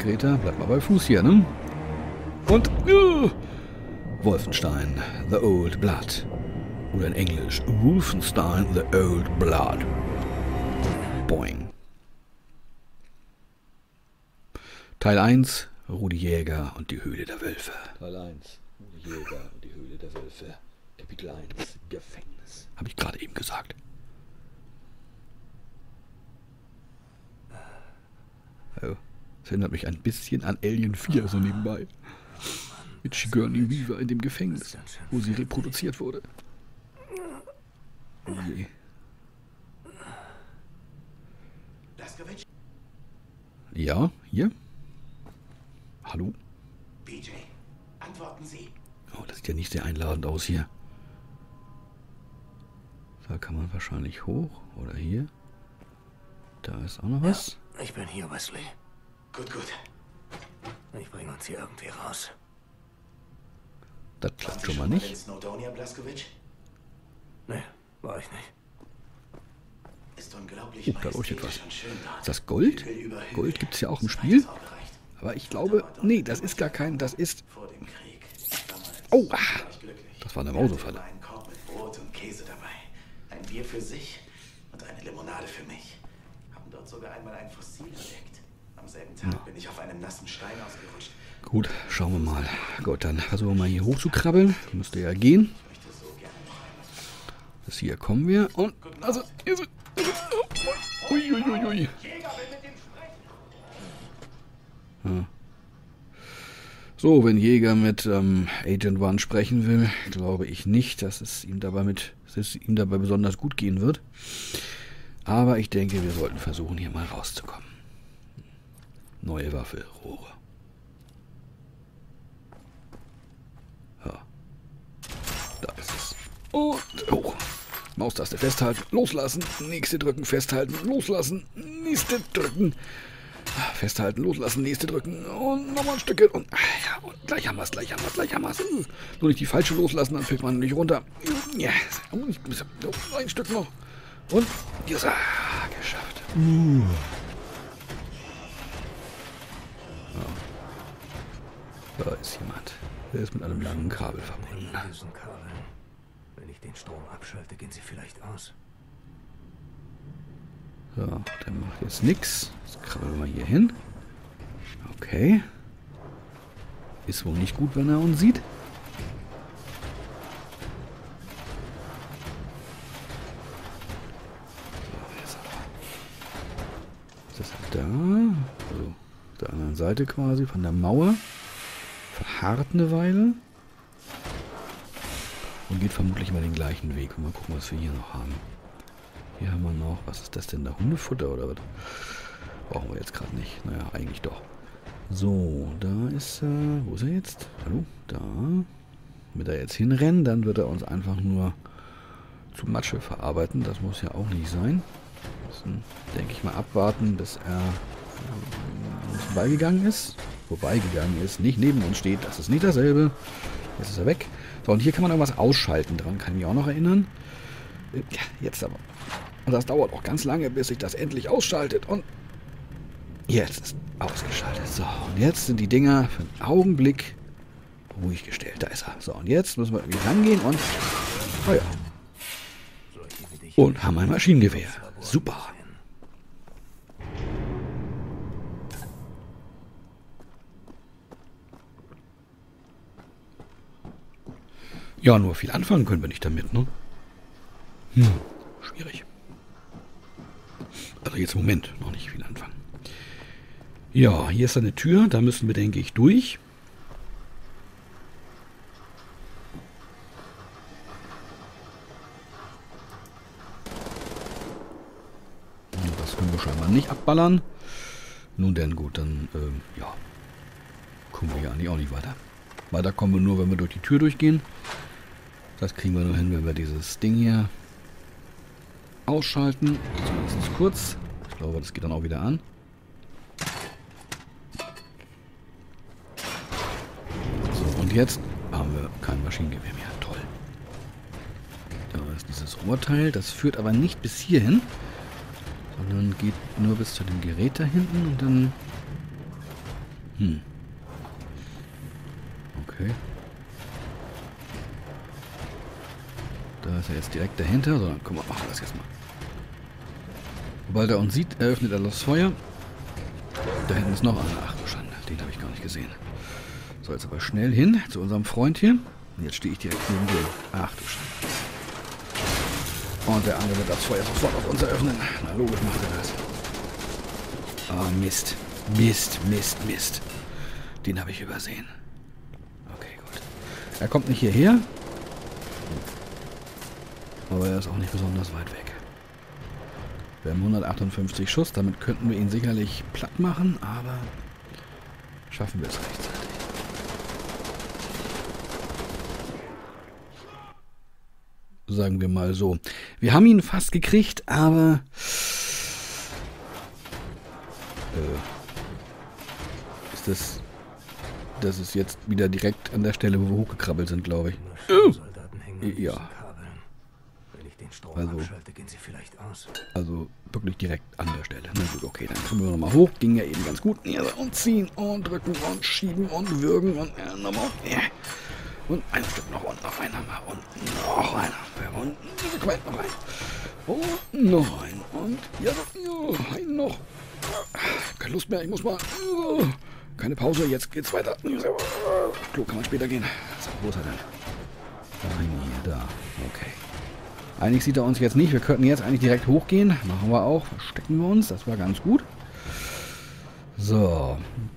Greta, bleib mal bei Fuß hier, ne? Und uh, Wolfenstein, The Old Blood. Oder in Englisch, Wolfenstein, The Old Blood. Boing. Teil eins, Rudi Jäger und die Höhle der Wölfe. Teil eins, Rudi Jäger und die Höhle der Wölfe. Kapitel eins, Gefängnis. Habe ich gerade eben gesagt. Oh, das erinnert mich ein bisschen an Alien vier, so nebenbei. Mit Sigourney Weaver in dem Gefängnis, wo sie reproduziert wurde. Oh je. Ja, hier? Hallo? B J, antworten Sie. Oh, das sieht ja nicht sehr einladend aus hier. Da kann man wahrscheinlich hoch. Oder hier. Da ist auch noch was. Ja, ich bin hier, Wesley. Gut, gut. Ich bringe uns hier irgendwie raus. Das klappt schon mal nicht. Snowdonia, Blazkowicz? Nee, war ich nicht. Ist unglaublich. Oh, da leuchtet was. Ist das Gold? Gold gibt es ja auch im Spiel. Aber ich glaube, nee, das ist gar kein, das ist... Oh, ah, das war eine Mausefalle. Ein Korb mit Brot und Käse dabei. Ein Bier für sich und eine Limonade für mich. Haben dort sogar einmal ein Fossil entdeckt. Am selben Tag ja. bin ich auf einem nassen Stein ausgerutscht. Gut, schauen wir mal. Gut, dann versuchen wir mal hier hoch zu krabbeln. Müsste ja gehen. Bis hier kommen wir. Und, also, hier sind... Uiuiui. Ui, ui. Ja. So, wenn Jäger mit ähm, Agent One sprechen will, glaube ich nicht, dass es ihm dabei mit, dass es ihm dabei besonders gut gehen wird. Aber ich denke, wir sollten versuchen, hier mal rauszukommen. Neue Waffe, Rohre. Ja. Da ist es. Und hoch. Maustaste festhalten, loslassen, nächste drücken, festhalten, loslassen, nächste drücken. Festhalten, loslassen, nächste drücken und nochmal ein Stückchen und, ja, und gleich haben wir es, gleich haben wir es, gleich haben wir es. Nur nicht die falsche loslassen, dann fällt man nicht runter. Ja, ein Stück noch. Und, yes, ah, geschafft. Uh. Ja. Da ist jemand. Der ist mit einem langen Kabel verbunden. Wenn ich den Strom abschalte, gehen sie vielleicht aus. So, der macht jetzt nichts. Jetzt krabbeln wir hier hin. Okay. Ist wohl nicht gut, wenn er uns sieht. So, ist er da? Also, auf der anderen Seite quasi, von der Mauer. Verharrt eine Weile. Und geht vermutlich mal den gleichen Weg. Mal gucken, was wir hier noch haben. Hier haben wir noch, was ist das denn da? Hundefutter oder was? Brauchen wir jetzt gerade nicht. Naja, eigentlich doch. So, da ist er. Wo ist er jetzt? Hallo? Da. Wenn wir da jetzt hinrennen, dann wird er uns einfach nur zu Matsche verarbeiten. Das muss ja auch nicht sein. Müssen, denke ich mal, abwarten, bis er äh, uns vorbeigegangen ist. Vorbeigegangen ist. Nicht neben uns steht. Das ist nicht dasselbe. Jetzt ist er weg. So, und hier kann man irgendwas ausschalten dran. Kann ich mich auch noch erinnern. Ja, jetzt aber. Und das dauert auch ganz lange, bis sich das endlich ausschaltet. Und jetzt ist ausgeschaltet. So, und jetzt sind die Dinger für einen Augenblick ruhig gestellt. Da ist er. So, und jetzt müssen wir irgendwie rangehen und... Oh ja. Und haben ein Maschinengewehr. Super. Ja, nur viel anfangen können wir nicht damit, ne? Hm, schwierig. Also jetzt im Moment noch nicht viel anfangen. Ja, hier ist eine Tür, da müssen wir, denke ich, durch. Das können wir scheinbar nicht abballern. Nun denn, gut, dann, ähm, ja, kommen wir hier eigentlich auch nicht weiter. Weiter kommen wir nur, wenn wir durch die Tür durchgehen. Das kriegen wir nur hin, wenn wir dieses Ding hier ausschalten. Zumindest kurz. Ich glaube, das geht dann auch wieder an. So, und jetzt haben wir kein Maschinengewehr mehr. Toll. Da ist dieses Oberteil. Das führt aber nicht bis hierhin, sondern geht nur bis zu dem Gerät da hinten und dann Hm. Okay. Da ist er jetzt direkt dahinter. So, dann guck mal, machen wir das jetzt mal. Sobald er uns sieht, eröffnet er das Feuer. Da hinten ist noch einer. Ach du Schande, den habe ich gar nicht gesehen. So, jetzt aber schnell hin zu unserem Freund hier. Und jetzt stehe ich direkt neben dem. Ach du Schande. Und der andere wird das Feuer sofort auf uns eröffnen. Na logisch macht er das. Oh Mist. Mist, Mist, Mist. Den habe ich übersehen. Okay, gut. Er kommt nicht hierher. Aber er ist auch nicht besonders weit weg. Wir haben hundertachtundfünfzig Schuss. Damit könnten wir ihn sicherlich platt machen. Aber schaffen wir es rechtzeitig. Sagen wir mal so. Wir haben ihn fast gekriegt, aber äh, ist das das ist jetzt wieder direkt an der Stelle, wo wir hochgekrabbelt sind, glaube ich. Äh, ja. Also, also wirklich direkt an der Stelle. Na gut, okay, dann kommen wir nochmal hoch. Ging ja eben ganz gut. Und ziehen und drücken und schieben und würgen und äh, nochmal. Ja. Und ein Stück noch und noch einer mal und noch einer und noch ein. Und noch ein. Und ja, ja, ein noch. Keine Lust mehr, ich muss mal. Keine Pause, jetzt geht's weiter. Klo, kann man später gehen. So, wo ist er denn? Nein, hier, da. Okay. Eigentlich sieht er uns jetzt nicht. Wir könnten jetzt eigentlich direkt hochgehen. Machen wir auch. Verstecken wir uns. Das war ganz gut. So.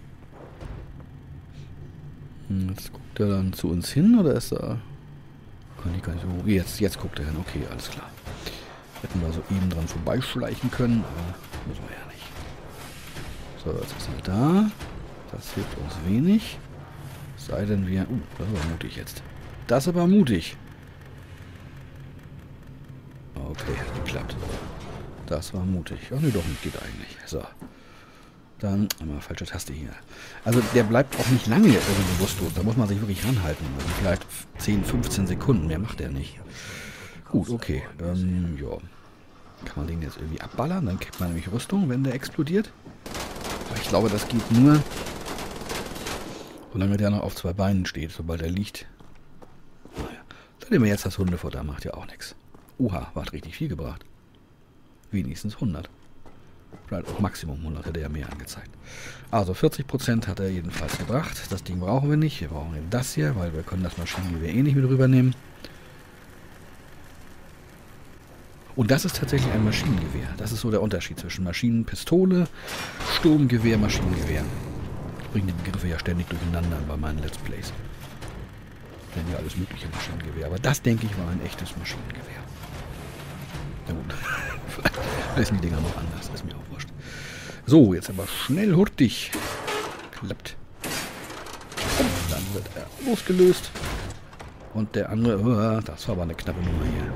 Jetzt guckt er dann zu uns hin, oder ist er... Kann ich gar nicht so... Jetzt, jetzt guckt er hin. Okay, alles klar. Hätten wir so eben dran vorbeischleichen können, aber müssen wir ja nicht. So, jetzt ist er da. Das hilft uns wenig. Sei denn wir... Uh, das war mutig jetzt. Das ist aber mutig. Okay, hat geklappt. Das war mutig. Ach nee, doch nicht, geht eigentlich. So. Dann, einmal falsche Taste hier. Also der bleibt auch nicht lange irgendwie bewusstlos. Da muss man sich wirklich ranhalten. Also vielleicht zehn, fünfzehn Sekunden. Mehr macht er nicht. Gut, okay. Ähm, ja. Kann man den jetzt irgendwie abballern? Dann kriegt man nämlich Rüstung, wenn der explodiert. Aber ich glaube, das geht nur, solange der noch auf zwei Beinen steht. Sobald er liegt. Naja. Dann nehmen wir jetzt das Hundefutter. Macht ja auch nichts. Oha, hat richtig viel gebracht. Wenigstens hundert. Vielleicht auch Maximum hundert, hätte er mehr angezeigt. Also vierzig Prozent hat er jedenfalls gebracht. Das Ding brauchen wir nicht. Wir brauchen eben das hier, weil wir können das Maschinengewehr eh nicht mit rübernehmen. Und das ist tatsächlich ein Maschinengewehr. Das ist so der Unterschied zwischen Maschinenpistole, Sturmgewehr, Maschinengewehr. Ich bringe die Begriffe ja ständig durcheinander bei meinen Let's Plays. Ich nenne ja alles mögliche Maschinengewehr. Aber das, denke ich, war ein echtes Maschinengewehr. Na gut. Vielleicht sind die Dinger noch anders. Ist mir auch wurscht. So, jetzt aber schnell hurtig. Klappt. Und dann wird er losgelöst. Und der andere... Oh, das war aber eine knappe Nummer hier.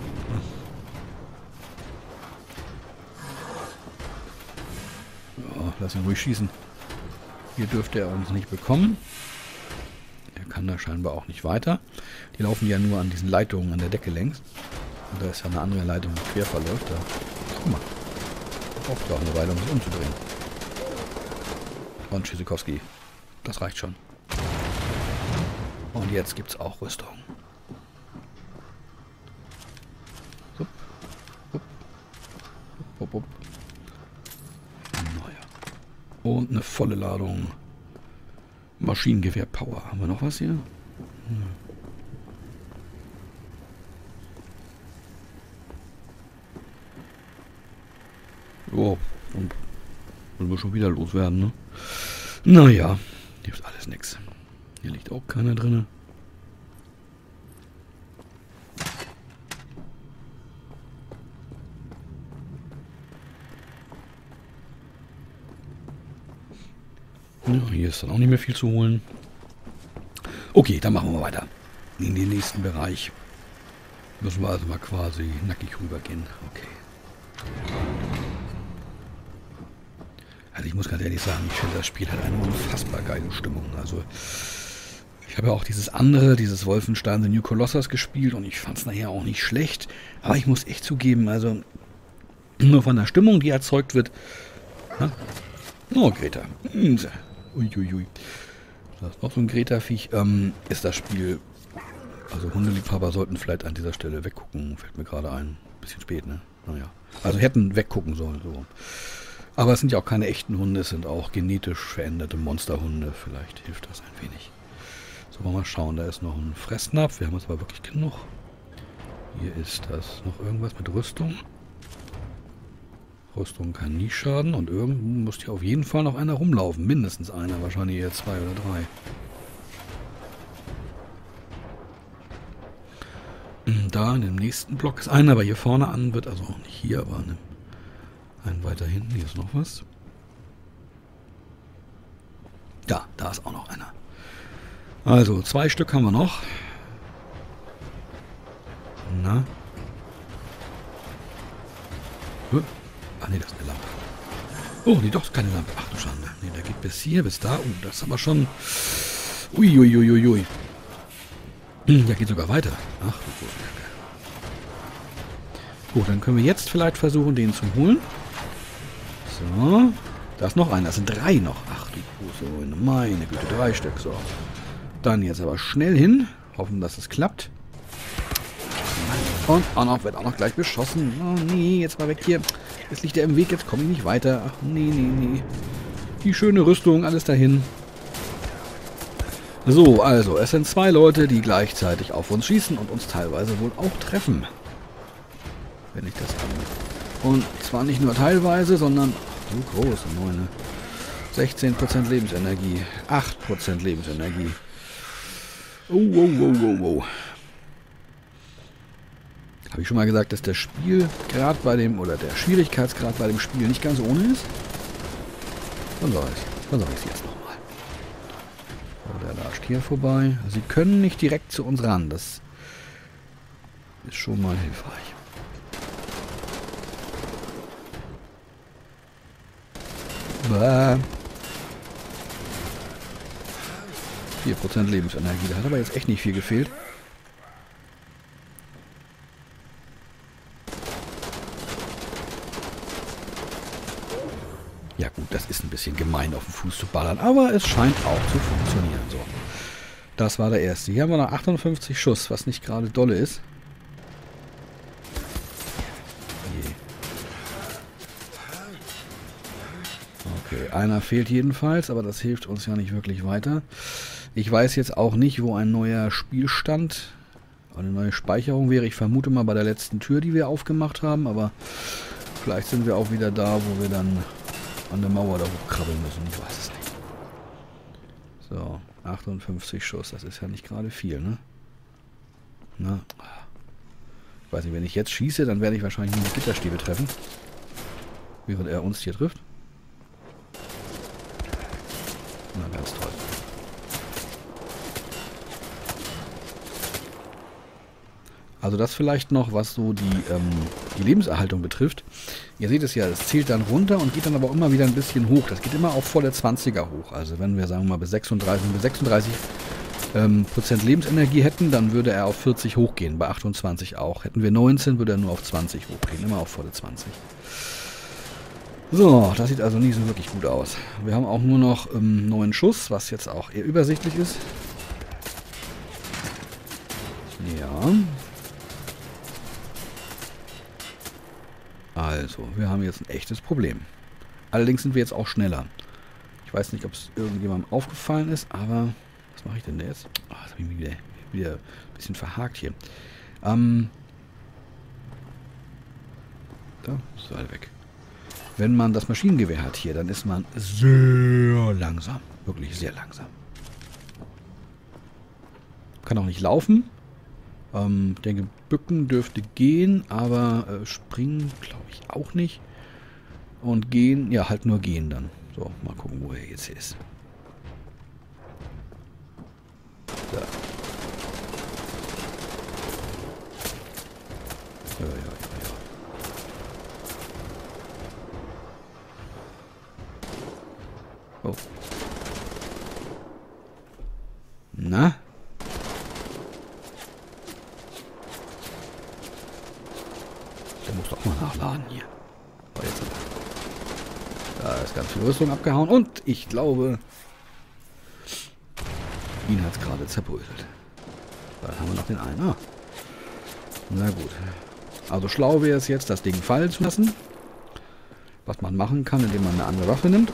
Ja, lass ihn ruhig schießen. Hier dürfte er uns nicht bekommen. Er kann da scheinbar auch nicht weiter. Die laufen ja nur an diesen Leitungen an der Decke längs. Und da ist ja eine andere Leitung, die quer verläuft. Da. Guck mal. Braucht ja auch eine Weile, um sich umzudrehen. Und Tschüssikowski. Das reicht schon. Und jetzt gibt's auch Rüstung. Hup. Hup. Hup, hup. Naja. Und eine volle Ladung Maschinengewehr Power. Haben wir noch was hier? Hm. Oh, und wollen wir schon wieder loswerden, ne? Naja, hilft alles nix. Hier liegt auch keiner drin. Ja, hier ist dann auch nicht mehr viel zu holen. Okay, dann machen wir weiter. In den nächsten Bereich. Müssen wir also mal quasi nackig rübergehen. Okay. Also ich muss ganz ehrlich sagen, ich finde, das Spiel hat eine unfassbar geile Stimmung. Also ich habe ja auch dieses andere, dieses Wolfenstein The New Colossus gespielt und ich fand es nachher auch nicht schlecht. Aber ich muss echt zugeben, also nur von der Stimmung, die erzeugt wird. Na? Oh, Greta. Uiuiui. Da ist noch so ein Greta-Viech. Ähm, ist das Spiel... Also Hundeliebhaber sollten vielleicht an dieser Stelle weggucken. Fällt mir gerade ein. Bisschen spät, ne? Naja. Also hätten weggucken sollen, so. Aber es sind ja auch keine echten Hunde. Es sind auch genetisch veränderte Monsterhunde. Vielleicht hilft das ein wenig. So, wollen wir mal schauen. Da ist noch ein Fressnapf. Wir haben jetzt aber wirklich genug. Hier ist das noch irgendwas mit Rüstung. Rüstung kann nie schaden. Und irgendwo muss hier auf jeden Fall noch einer rumlaufen. Mindestens einer. Wahrscheinlich eher zwei oder drei. Da in dem nächsten Block ist einer, aber hier vorne an wird, also auch nicht hier, aber ne, ein weiter hinten. Hier ist noch was. Ja, da ist auch noch einer. Also, zwei Stück haben wir noch. Na? Huh? Ah, ne, das ist eine Lampe. Oh, nee, doch, ist keine Lampe. Ach du Schande. Ne, der geht bis hier, bis da. Oh, das ist aber schon... Uiuiuiui. Ui, ui, ui. Hm, der geht sogar weiter. Ach, du Gott. Gut, dann können wir jetzt vielleicht versuchen, den zu holen. So. Da ist noch einer. Das sind drei noch. Ach, du große, meine Güte, drei Stück. So. Dann jetzt aber schnell hin. Hoffen, dass es klappt. Und auch noch, wird auch noch gleich beschossen. Oh nee, jetzt mal weg hier. Jetzt liegt er im Weg, jetzt komme ich nicht weiter. Ach nee, nee, nee. Die schöne Rüstung, alles dahin. So, also, es sind zwei Leute, die gleichzeitig auf uns schießen und uns teilweise wohl auch treffen. Wenn ich das kann. Und zwar nicht nur teilweise, sondern... So große Neune. sechzehn Prozent Lebensenergie. acht Prozent Lebensenergie. Oh, oh, oh, oh, oh. Habe ich schon mal gesagt, dass der Spielgrad bei dem, oder der Schwierigkeitsgrad bei dem Spiel nicht ganz ohne ist? Dann sage ich es. Dann sage ich es jetzt nochmal. So, der lascht hier vorbei. Sie können nicht direkt zu uns ran. Das ist schon mal hilfreich. Bah. vier Prozent Lebensenergie. Da hat aber jetzt echt nicht viel gefehlt. Ja gut, das ist ein bisschen gemein auf den Fuß zu ballern, aber es scheint auch zu funktionieren. So, das war der erste. Hier haben wir noch achtundfünfzig Schuss, was nicht gerade dolle ist. Okay, einer fehlt jedenfalls, aber das hilft uns ja nicht wirklich weiter. Ich weiß jetzt auch nicht, wo ein neuer Spielstand, eine neue Speicherung wäre. Ich vermute mal bei der letzten Tür, die wir aufgemacht haben, aber vielleicht sind wir auch wieder da, wo wir dann an der Mauer da hochkrabbeln müssen. Ich weiß es nicht. So, achtundfünfzig Schuss, das ist ja nicht gerade viel, ne? Na, ich weiß nicht, wenn ich jetzt schieße, dann werde ich wahrscheinlich nur die Gitterstäbe treffen. Während er uns hier trifft. Na, ganz toll. Also das vielleicht noch, was so die, ähm, die Lebenserhaltung betrifft. Ihr seht es ja, es zählt dann runter und geht dann aber auch immer wieder ein bisschen hoch. Das geht immer auf volle zwanziger hoch. Also wenn wir, sagen wir mal, bis sechsunddreißig, bis sechsunddreißig ähm, Prozent Lebensenergie hätten, dann würde er auf vierzig hochgehen. Bei achtundzwanzig auch. Hätten wir neunzehn, würde er nur auf zwanzig hochgehen. Immer auf volle zwanzig. So, das sieht also nicht so wirklich gut aus. Wir haben auch nur noch ähm, neun Schuss, was jetzt auch eher übersichtlich ist. Ja. Also, wir haben jetzt ein echtes Problem. Allerdings sind wir jetzt auch schneller. Ich weiß nicht, ob es irgendjemandem aufgefallen ist, aber... Was mache ich denn da jetzt? Oh, jetzt habe ich mich wieder, wieder ein bisschen verhakt hier. Ähm... Da ist alle weg. Wenn man das Maschinengewehr hat hier, dann ist man sehr langsam. Wirklich sehr langsam. Kann auch nicht laufen. Ähm, denke, bücken dürfte gehen, aber äh, springen glaube ich auch nicht. Und gehen, ja, halt nur gehen dann. So, mal gucken, wo er jetzt ist. Da. Ja, ja, ja, ja. Oh. Na? Der muss doch mal nachladen hier. Oh, jetzt. Da ist ganz viel Rüstung abgehauen und ich glaube, Ihn hat es gerade zerbröselt. Dann haben wir noch den einen. Ah. Na gut. Also schlau wäre es jetzt, das Ding fallen zu lassen. Was man machen kann, indem man eine andere Waffe nimmt.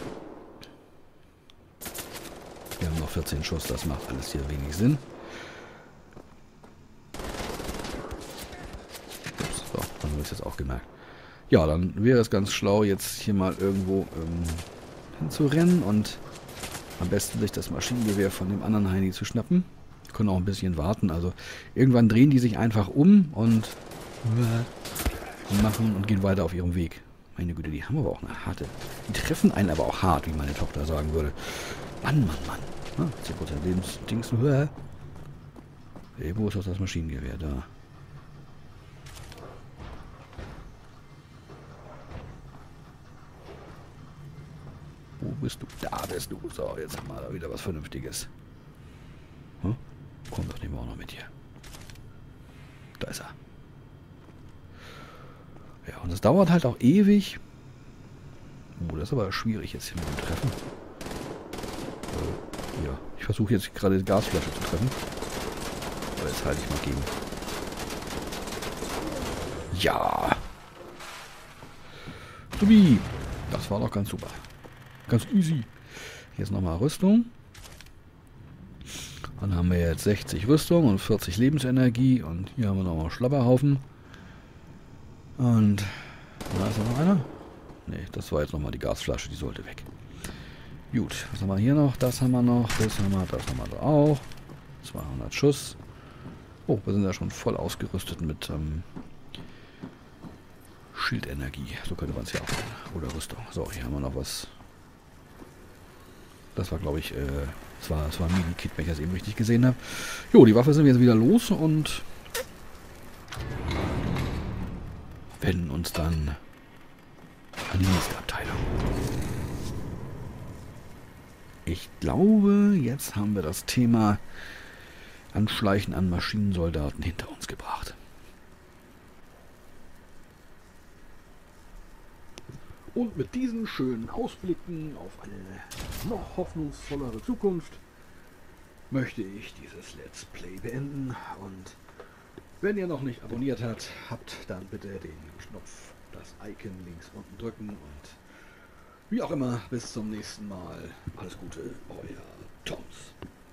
Wir haben noch vierzehn Schuss, das macht alles hier wenig Sinn. Ups, so, dann habe ich es jetzt auch gemerkt. Ja, dann wäre es ganz schlau, jetzt hier mal irgendwo ähm, hinzurennen und am besten sich das Maschinengewehr von dem anderen Heini zu schnappen. Wir können auch ein bisschen warten. Also irgendwann drehen die sich einfach um und machen und gehen weiter auf ihrem Weg. Meine Güte, die haben aber auch eine harte. Die treffen einen aber auch hart, wie meine Tochter sagen würde. Mann, Mann, Mann. Ah, zehn Prozent Lebensdings. Hey, wo ist doch das Maschinengewehr? Da. Wo bist du? Da bist du. So, jetzt haben wir da wieder was Vernünftiges. Hm? Komm, das nehmen wir auch noch mit hier. Da ist er. Ja, und es dauert halt auch ewig. Oh, das ist aber schwierig jetzt hier mit dem Treffen. Äh, ja, ich versuche jetzt gerade die Gasflasche zu treffen. Aber jetzt halte ich mal gegen. Ja. Subi. Das war doch ganz super. Ganz easy. Hier ist nochmal Rüstung. Dann haben wir jetzt sechzig Rüstung und vierzig Lebensenergie. Und hier haben wir nochmal Schlabberhaufen. Und da ist noch einer. Ne, das war jetzt nochmal die Gasflasche, die sollte weg. Gut, was haben wir hier noch? Das haben wir noch, das haben wir, das haben wir da auch. zweihundert Schuss. Oh, wir sind ja schon voll ausgerüstet mit ähm, Schildenergie. So könnte man es ja auch nennen. Oder Rüstung. So, hier haben wir noch was. Das war, glaube ich, äh, das war, das war ein Mini-Kit, wenn ich das eben richtig gesehen habe. Jo, die Waffe sind wir jetzt wieder los und wenden uns dann an die nächste Abteilung. Ich glaube, jetzt haben wir das Thema Anschleichen an Maschinensoldaten hinter uns gebracht. Und mit diesen schönen Ausblicken auf eine noch hoffnungsvollere Zukunft möchte ich dieses Let's Play beenden. Und wenn ihr noch nicht abonniert habt, habt dann bitte den Knopf, das Icon links unten drücken. Und wie auch immer, bis zum nächsten Mal. Alles Gute, euer Toms.